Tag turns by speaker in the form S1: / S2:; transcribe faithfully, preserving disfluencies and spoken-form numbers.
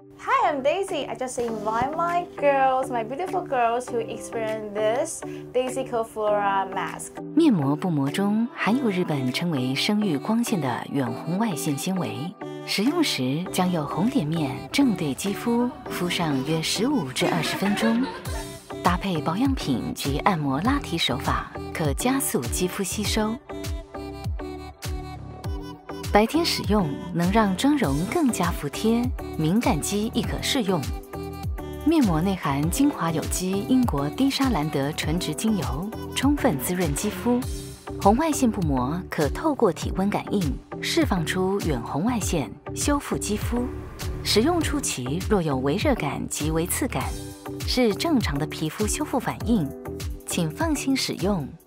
S1: Hi, I'm Daisy. I just invite my girls, my beautiful girls, to experience this Daisy Coflora mask.
S2: 面膜不膜中含有日本称为生育光线的远红外线纤维，使用时将由红点面正对肌肤敷上约十五至二十分钟，搭配保养品及按摩拉提手法，可加速肌肤吸收。白天使用能让妆容更加服帖，敏感肌亦可适用。面膜内含精华有机英国低莎兰德纯植精油，充分滋润肌肤。红外线布膜可透过体温感应，释放出远红外线，修复肌肤。使用初期若有微热感及微刺感，是正常的皮肤修复反应，请放心使用，